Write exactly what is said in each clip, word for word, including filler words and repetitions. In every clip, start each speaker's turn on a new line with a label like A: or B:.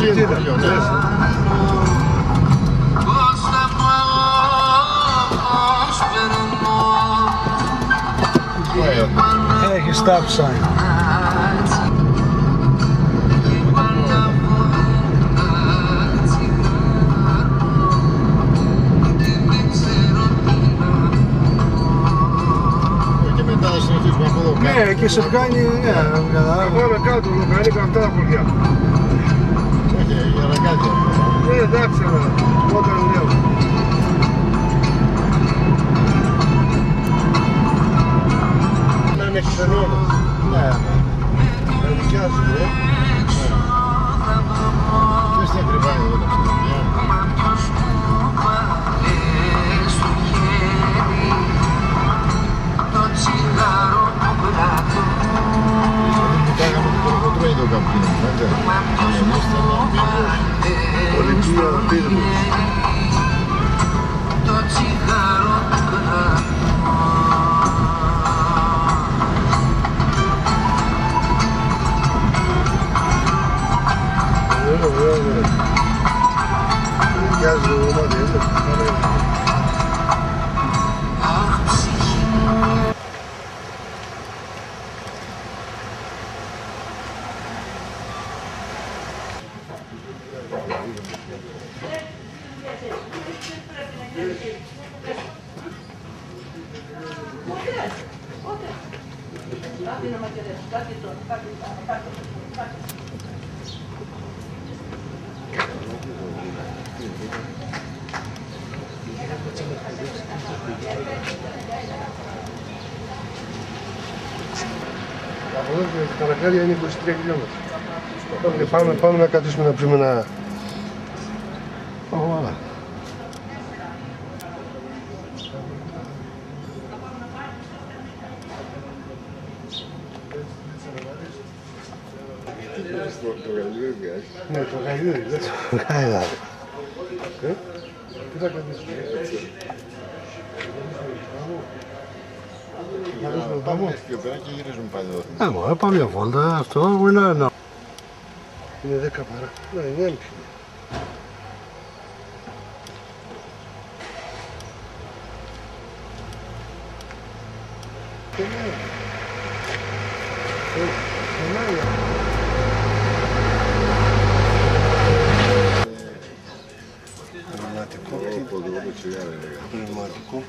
A: Βυζίνα.
B: Έχει stop sign. Ναι, και σε βγάνει, ναι,
A: πάμε κάτω, λογανίκα αυτά τα χωριά.
C: Όχι, για Λagadia.
A: Ναι, εντάξει, όταν λέω. Να είναι ξενώνας.
C: Ναι, ναι.
A: Να νοικιάζει, ναι.
C: Ποιος θα κρυβάει εδώ τα ψηλοπιά. Κοιτάγαμε το τροχοτρώει το καπνί, έτσι.
A: Ολυμπία, πύργος. Ωραία, ωραία, ωραία. Νοικιάζει το δωμάτιο, έτσι. Από εδώ και τα Λagadia είναι είκοσι τρία χιλιόμετρα. Πάμε, πάμε να καθίσουμε να πιούμε ένα... Voilà. Ναι, το γαϊδούρι, δεν το γαϊδάρι. Τι θα καθίσουμε.
C: Πάμε πιο πέρα και γυρίζουμε πάλι εδώ.
B: Ναι, μωρέ, πάμε μια βόλτα, αυτό είναι ένα.
A: Είναι δέκα παρά. Ναι, είναι έμπιχη. Πνευματικό. Πνευματικό.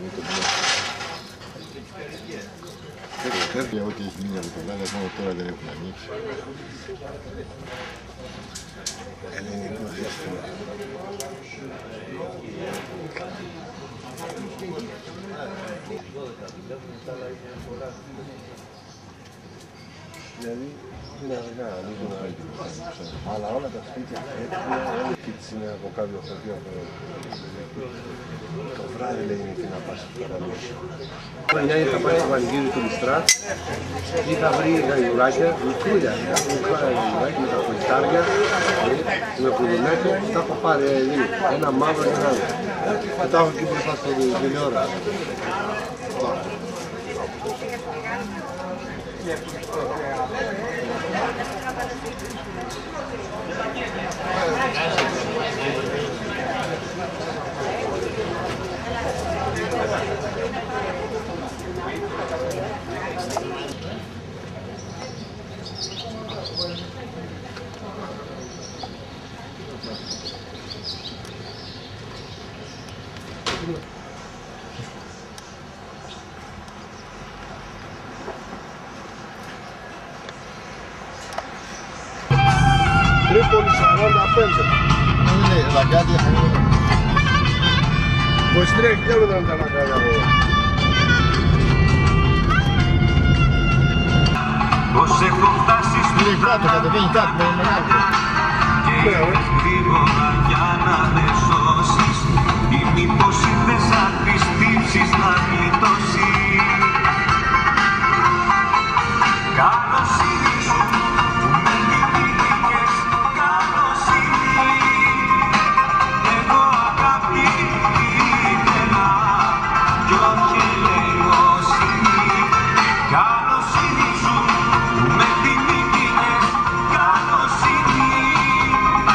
C: Για ό,τι έχει μείνει από το λάδι, μόνο τώρα δεν έχουν ανοίξει.
A: Ελληνικό σύστημα. Δηλαδή είναι αργά, ανοίγουν αργά. Αλλά όλα τα σπίτια έτοιμα, και της είναι από κάποιο χωριό. Το βράδυ λέει είναι και να πας στο παραδείγμα. Τώρα Γιάννη θα πάει στο πανηγύρι του Λιστρά ή θα βρει γαϊδουράκια, μικρούλια, μικρά γαϊδουράκια με τα κολλητάρια, με κουλουνάκια, τα έχω πάρει δύο, ένα μαύρο και ένα άλλο. Και τα έχω εκεί μπροστά στο τηλεόραση. Τρίπολη σαράντα πέντε.
C: Είναι Lagadia.
A: είκοσι τρία χιλιόμετρα είναι τα Lagadia από εδώ.
D: Πως έχω φτάσει στο
C: κάτω, κατεβαίνει κάτω, με μεγάλο.
D: και γρήγορα για να με σώσεις ή μήπως ήρθες αν τις τύψεις να γλιτώσεις. Καλοσύνη σου που με δημιουργήκες, καλοσύνη. Εγώ αγάπη ήθελα κι όχι ελεημοσύνη. Καλοσύνη σου που με δημιουργήκες, καλοσύνη.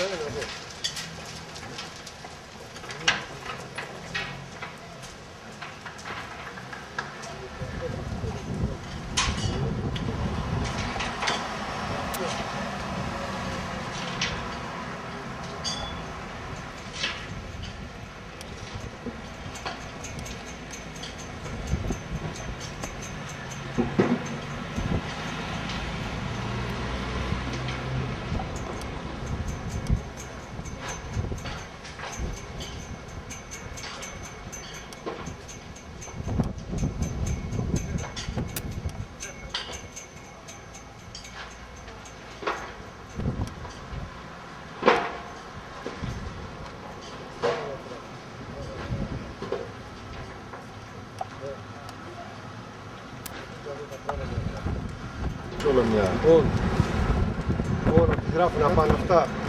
C: Όλο μια.
A: Λοιπόν, τώρα τι γράφουν να πάνε αυτά.